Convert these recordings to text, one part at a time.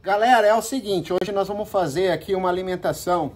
Galera, é o seguinte, hoje nós vamos fazer aqui uma alimentação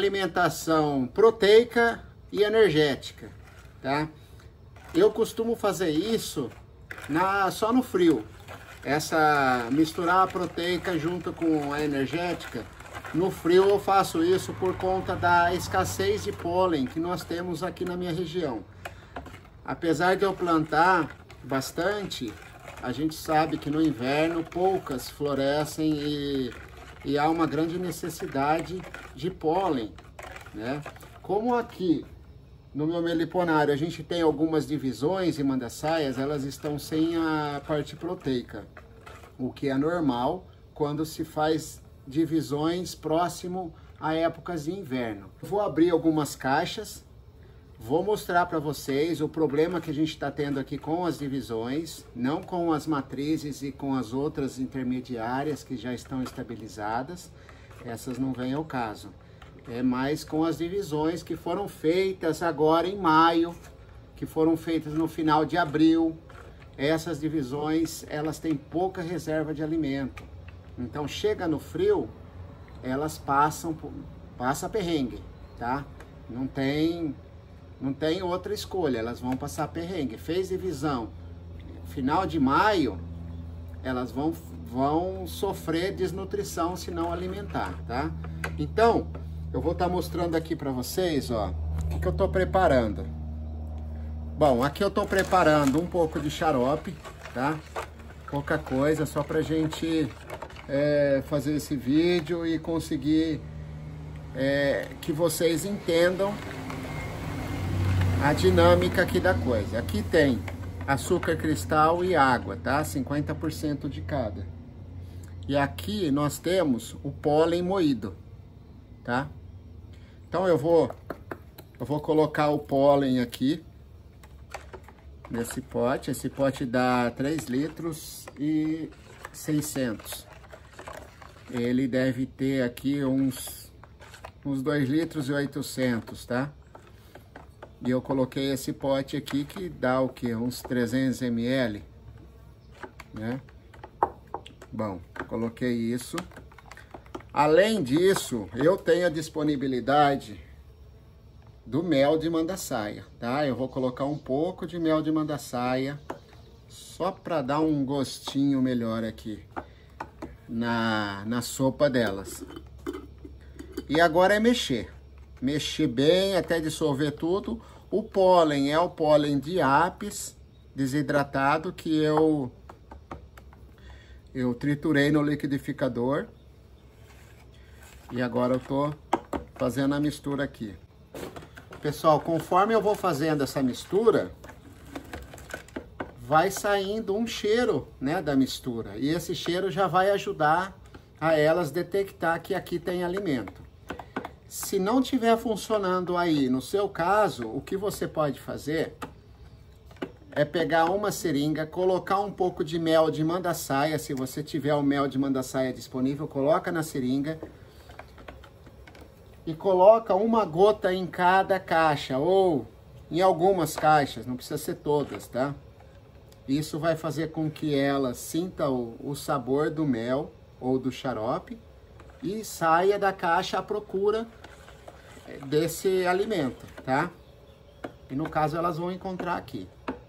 proteica e energética, tá? Eu costumo fazer isso só no frio. Misturar a proteica junto com a energética. No frio eu faço isso por conta da escassez de pólen que nós temos aqui na minha região. Apesar de eu plantar bastante, a gente sabe que no inverno poucas florescem e há uma grande necessidade de pólen, né? Como aqui no meu meliponário a gente tem algumas divisões e mandaçaias, elas estão sem a parte proteica, o que é normal quando se faz divisões próximo a épocas de inverno. Vou abrir algumas caixas, vou mostrar para vocês o problema que a gente está tendo aqui com as divisões, não com as matrizes e com as outras intermediárias que já estão estabilizadas, essas não vêm ao caso. É mais com as divisões que foram feitas agora em maio, que foram feitas no final de abril. Essas divisões, elas têm pouca reserva de alimento. Então, chega no frio, elas passa perrengue, tá? Não tem outra escolha, elas vão passar perrengue. Fez divisão final de maio, elas vão sofrer desnutrição se não alimentar, tá? Então, eu vou estar mostrando aqui para vocês, ó, o que eu estou preparando. Bom, aqui eu estou preparando um pouco de xarope, tá? Pouca coisa, só pra gente fazer esse vídeo e conseguir que vocês entendam a dinâmica aqui da coisa. Aqui tem açúcar cristal e água, tá? 50% de cada. E aqui nós temos o pólen moído, tá? Então eu vou colocar o pólen aqui nesse pote. Esse pote dá 3 litros e 600. Ele deve ter aqui uns 2 litros e 800, tá? E eu coloquei esse pote aqui que dá o que? Uns 300 ml, né? Bom, coloquei isso. Além disso, eu tenho a disponibilidade do mel de mandaçaia, tá? Eu vou colocar um pouco de mel de mandaçaia, só para dar um gostinho melhor aqui na sopa delas. E agora é mexer bem até dissolver tudo. O pólen é o pólen de apis desidratado que eu triturei no liquidificador. E agora eu tô fazendo a mistura aqui. Pessoal, conforme eu vou fazendo essa mistura, vai saindo um cheiro, né, da mistura. E esse cheiro já vai ajudar a elas detectar que aqui tem alimento. Se não estiver funcionando aí, no seu caso, o que você pode fazer é pegar uma seringa, colocar um pouco de mel de mandaçaia. Se você tiver o mel de mandaçaia disponível, coloca na seringa. E coloca uma gota em cada caixa, ou em algumas caixas, não precisa ser todas, tá? Isso vai fazer com que ela sinta o sabor do mel ou do xarope e saia da caixa à procura desse alimento, tá? E no caso elas vão encontrar aqui.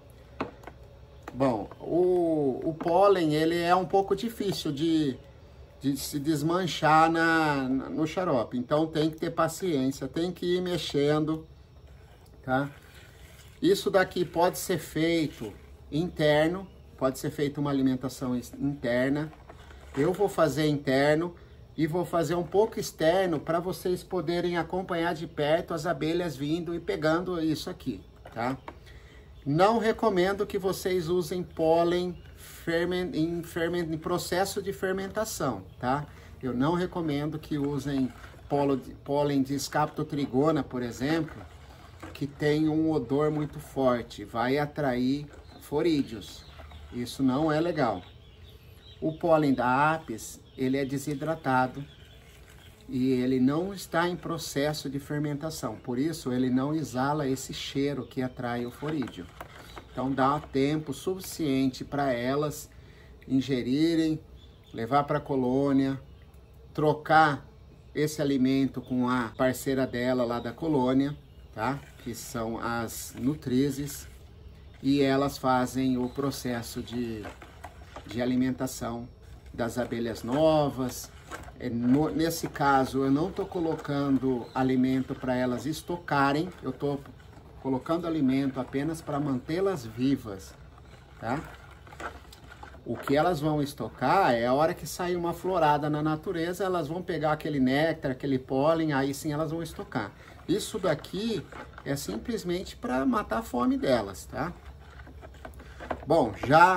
Bom, o pólen, ele é um pouco difícil de se desmanchar no xarope. Então tem que ter paciência, tem que ir mexendo, tá? Isso daqui pode ser feito interno, pode ser feita uma alimentação interna. Eu vou fazer interno e vou fazer um pouco externo para vocês poderem acompanhar de perto as abelhas vindo e pegando isso aqui, tá? Não recomendo que vocês usem pólen em processo de fermentação, tá? Eu não recomendo que usem pólen de Scaptotrigona, por exemplo, que tem um odor muito forte, vai atrair forídeos. Isso não é legal. O pólen da apis, ele é desidratado e ele não está em processo de fermentação, por isso ele não exala esse cheiro que atrai o forídeo. Então dá tempo suficiente para elas ingerirem levar para a colônia, trocar esse alimento com a parceira dela lá da colônia, tá? Que são as nutrizes, e elas fazem o processo de alimentação das abelhas novas. Nesse caso, eu não estou colocando alimento para elas estocarem, eu estou colocando alimento apenas para mantê-las vivas, tá? O que elas vão estocar é a hora que sair uma florada na natureza, elas vão pegar aquele néctar, aquele pólen, aí sim elas vão estocar. Isso daqui é simplesmente para matar a fome delas, tá? Bom,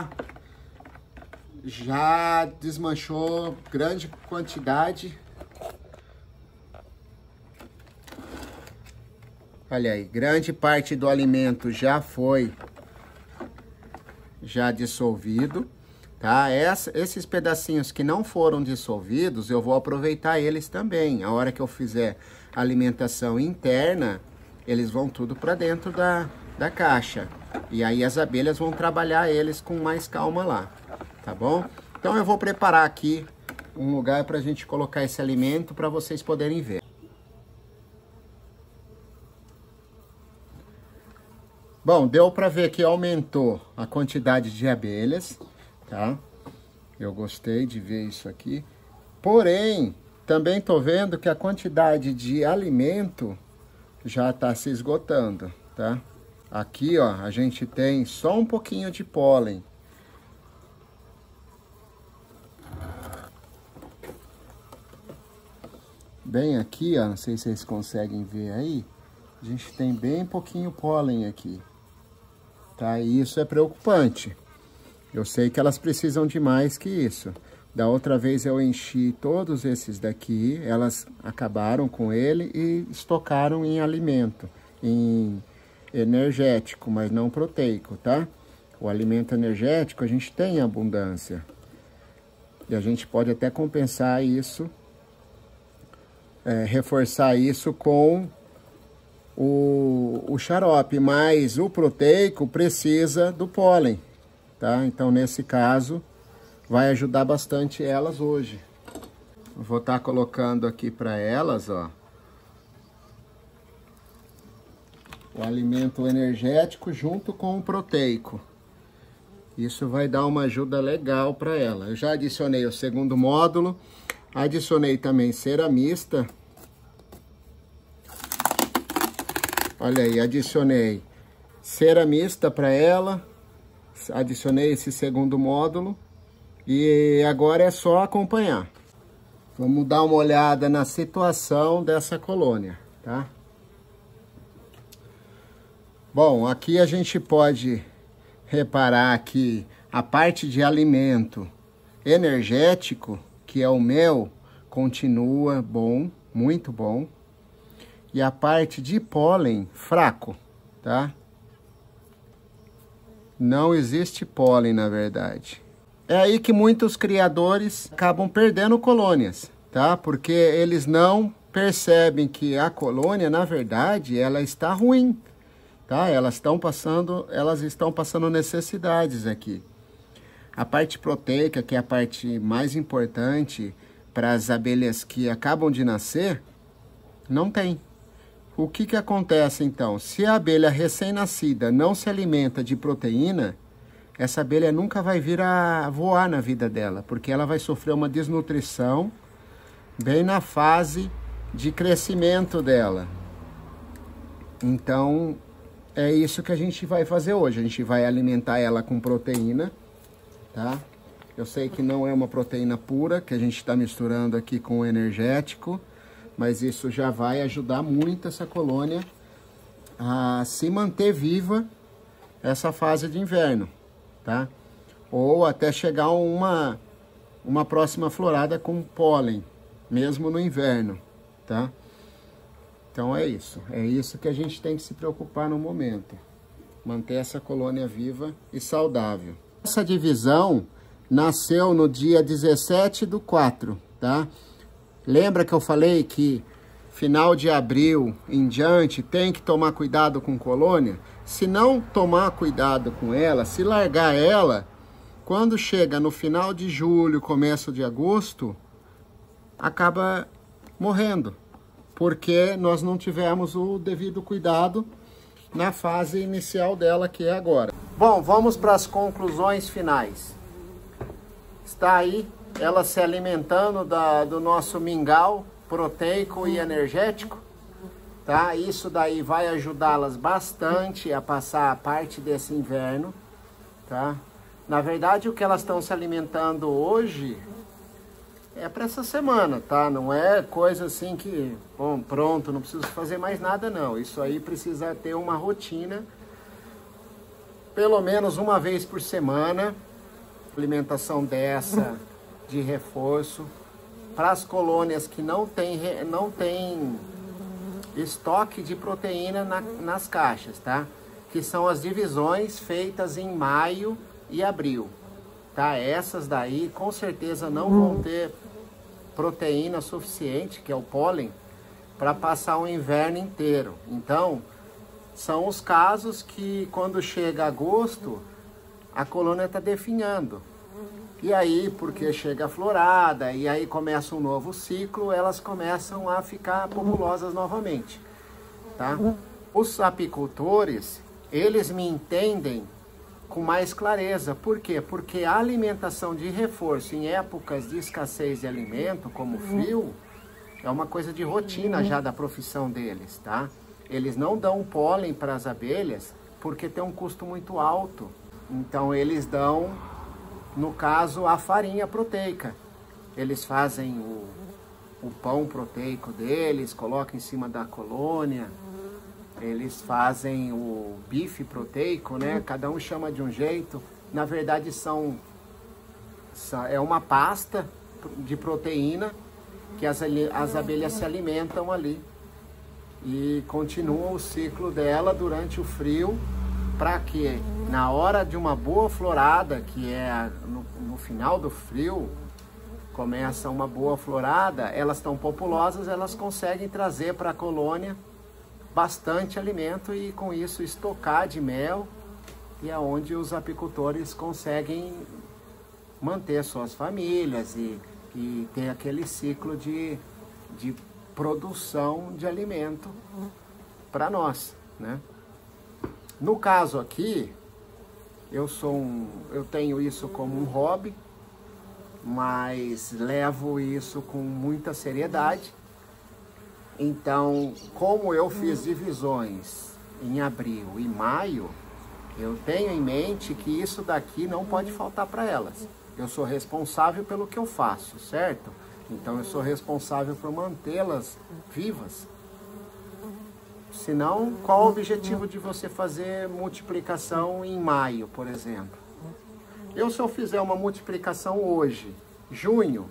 já desmanchou grande quantidade. Olha aí, grande parte do alimento já dissolvido, tá? Esses pedacinhos que não foram dissolvidos, eu vou aproveitar eles também. A hora que eu fizer alimentação interna, eles vão tudo para dentro da caixa. E aí as abelhas vão trabalhar eles com mais calma lá, tá bom? Então eu vou preparar aqui um lugar para a gente colocar esse alimento para vocês poderem ver. Bom, deu para ver que aumentou a quantidade de abelhas, tá? Eu gostei de ver isso aqui. Porém, também tô vendo que a quantidade de alimento já está se esgotando, tá? Aqui, ó, a gente tem só um pouquinho de pólen. Bem aqui, ó, não sei se vocês conseguem ver aí, a gente tem bem pouquinho pólen aqui. Tá, e isso é preocupante. Eu sei que elas precisam de mais que isso. Da outra vez eu enchi todos esses daqui, elas acabaram com ele e estocaram em alimento, em energético, mas não proteico, tá? O alimento energético a gente tem abundância. E a gente pode até compensar isso, reforçar isso com o xarope, mas o proteico precisa do pólen, tá? Então, nesse caso, vai ajudar bastante elas hoje. Vou estar colocando aqui para elas, ó, o alimento energético junto com o proteico. Isso vai dar uma ajuda legal para ela. Eu já adicionei o segundo módulo, adicionei também cera mista. Olha aí, adicionei cera mista para ela, adicionei esse segundo módulo e agora é só acompanhar. Vamos dar uma olhada na situação dessa colônia, tá? Bom, aqui a gente pode reparar que a parte de alimento energético, que é o mel, continua bom, muito bom. E a parte de pólen, fraco, tá? Não existe pólen, na verdade. É aí que muitos criadores acabam perdendo colônias, tá? Porque eles não percebem que a colônia, na verdade, ela está ruim, tá? Elas estão passando necessidades aqui. A parte proteica, que é a parte mais importante para as abelhas que acabam de nascer, não tem. O que que acontece então? Se a abelha recém-nascida não se alimenta de proteína, essa abelha nunca vai vir a voar na vida dela, porque ela vai sofrer uma desnutrição bem na fase de crescimento dela. Então, é isso que a gente vai fazer hoje. A gente vai alimentar ela com proteína, tá? Eu sei que não é uma proteína pura, que a gente está misturando aqui com o energético, mas isso já vai ajudar muito essa colônia a se manter viva essa fase de inverno, tá? Ou até chegar uma próxima florada com pólen, mesmo no inverno, tá? Então é isso que a gente tem que se preocupar no momento, manter essa colônia viva e saudável. Essa divisão nasceu no dia 17/4, tá? Lembra que eu falei que final de abril em diante tem que tomar cuidado com colônia? Se não tomar cuidado com ela, se largar ela, Quando chega no final de julho, começo de agosto, acaba morrendo, porque nós não tivemos o devido cuidado na fase inicial dela, que é agora. Bom, vamos para as conclusões finais. Está aí ela se alimentando do nosso mingau proteico e energético, tá? Isso daí vai ajudá-las bastante a passar a parte desse inverno, tá? Na verdade, o que elas estão se alimentando hoje é para essa semana, tá? Não é coisa assim que, bom, pronto, não preciso fazer mais nada, não. Isso aí precisa ter uma rotina, pelo menos uma vez por semana, alimentação dessa de reforço. Para as colônias que não tem estoque de proteína nas caixas, tá? Que são as divisões feitas em maio e abril, tá? Essas daí com certeza não vão ter proteína suficiente, que é o pólen, para passar o inverno inteiro. Então, são os casos que quando chega agosto, a colônia está definhando. E aí, porque chega a florada, e aí começa um novo ciclo, elas começam a ficar populosas novamente, tá? Os apicultores, eles me entendem com mais clareza. Por quê? Porque a alimentação de reforço em épocas de escassez de alimento, como frio, é uma coisa de rotina já da profissão deles, tá? Eles não dão pólen para as abelhas porque tem um custo muito alto. Então eles dão, no caso, a farinha proteica. Eles fazem o pão proteico deles, colocam em cima da colônia. Eles fazem o bife proteico, né? Cada um chama de um jeito. Na verdade, é uma pasta de proteína que as abelhas se alimentam ali. E continua o ciclo dela durante o frio, para que na hora de uma boa florada, que é no final do frio, começa uma boa florada, elas estão populosas, elas conseguem trazer para a colônia bastante alimento e com isso estocar de mel, e é onde os apicultores conseguem manter suas famílias e ter aquele ciclo de produção de alimento para nós, né? No caso aqui, eu tenho isso como um hobby, mas levo isso com muita seriedade. Então, como eu fiz divisões em abril e maio, eu tenho em mente que isso daqui não pode faltar para elas. Eu sou responsável pelo que eu faço, certo? Então eu sou responsável por mantê-las vivas. Senão, qual o objetivo de você fazer multiplicação em maio, por exemplo? Se eu fizer uma multiplicação hoje, junho,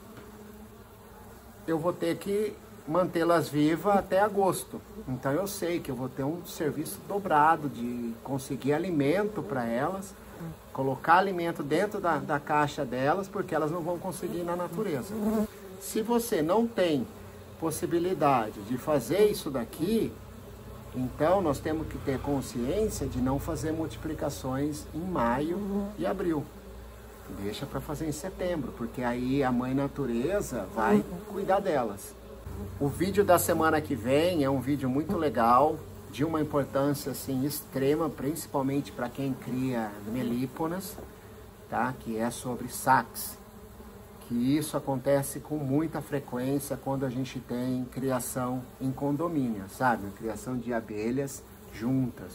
eu vou ter que mantê-las vivas até agosto. Então eu sei que eu vou ter um serviço dobrado de conseguir alimento para elas, colocar alimento dentro da caixa delas, porque elas não vão conseguir na natureza. Se você não tem possibilidade de fazer isso daqui, então nós temos que ter consciência de não fazer multiplicações em maio e abril. Deixa para fazer em setembro, porque aí a mãe natureza vai cuidar delas. O vídeo da semana que vem é um vídeo muito legal, de uma importância assim extrema, principalmente para quem cria melíponas, tá? Que é sobre sacs. Que isso acontece com muita frequência quando a gente tem criação em condomínio, sabe? Criação de abelhas juntas.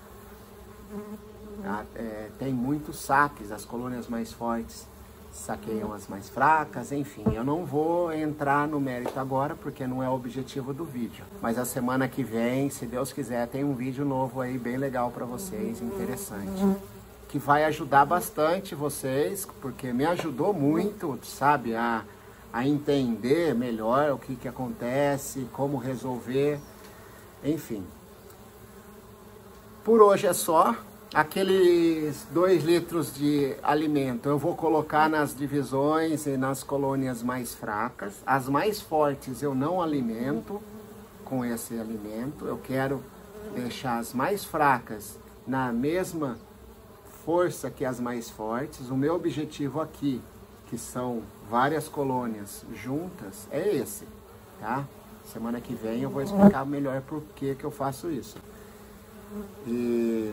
Tá? Tem muitos saques, as colônias mais fortes saqueiam as mais fracas, enfim. Eu não vou entrar no mérito agora, porque não é o objetivo do vídeo. Mas a semana que vem, se Deus quiser, tem um vídeo novo aí, bem legal para vocês, interessante. Que vai ajudar bastante vocês, porque me ajudou muito, sabe, a entender melhor o que acontece, como resolver, enfim. Por hoje é só. Aqueles 2 litros de alimento eu vou colocar nas divisões e nas colônias mais fracas. As mais fortes eu não alimento com esse alimento. Eu quero deixar as mais fracas na mesma força que as mais fortes. O meu objetivo aqui, que são várias colônias juntas, é esse, tá? Semana que vem eu vou explicar melhor por que eu faço isso. E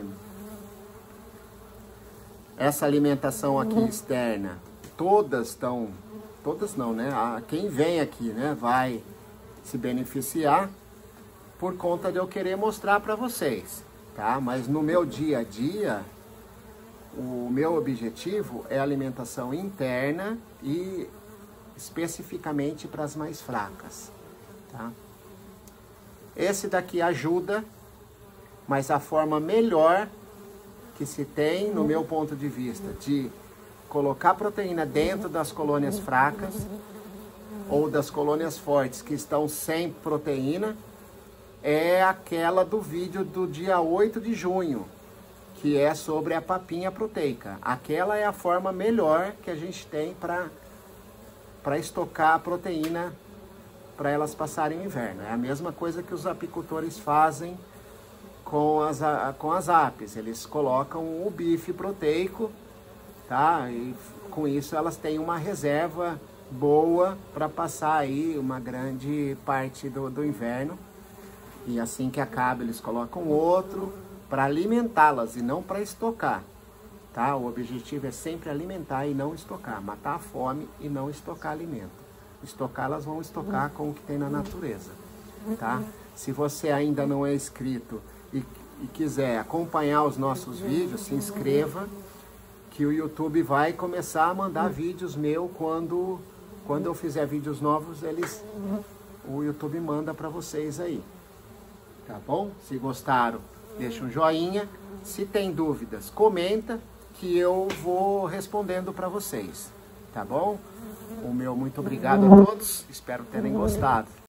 essa alimentação aqui externa, todas não, né? Quem vem aqui, né, vai se beneficiar por conta de eu querer mostrar para vocês, tá? Mas no meu dia a dia, o meu objetivo é alimentação interna e especificamente para as mais fracas, tá? Esse daqui ajuda, mas a forma melhor que se tem, no meu ponto de vista, de colocar proteína dentro das colônias fracas ou das colônias fortes que estão sem proteína, é aquela do vídeo do dia 8 de junho, que é sobre a papinha proteica. Aquela é a forma melhor que a gente tem para estocar a proteína para elas passarem o inverno. É a mesma coisa que os apicultores fazem com as apes. Eles colocam o bife proteico, tá? E com isso elas têm uma reserva boa para passar aí uma grande parte do inverno. E assim que acaba, eles colocam outro para alimentá-las e não para estocar, tá? O objetivo é sempre alimentar e não estocar, matar a fome e não estocar alimento. Estocar, elas vão estocar com o que tem na natureza, tá? Se você ainda não é inscrito e quiser acompanhar os nossos vídeos, se inscreva, que o YouTube vai começar a mandar vídeos meus quando eu fizer vídeos novos, o YouTube manda para vocês aí, tá bom? Se gostaram, deixa um joinha. Se tem dúvidas, comenta que eu vou respondendo para vocês, tá bom? O meu muito obrigado a todos, espero terem gostado.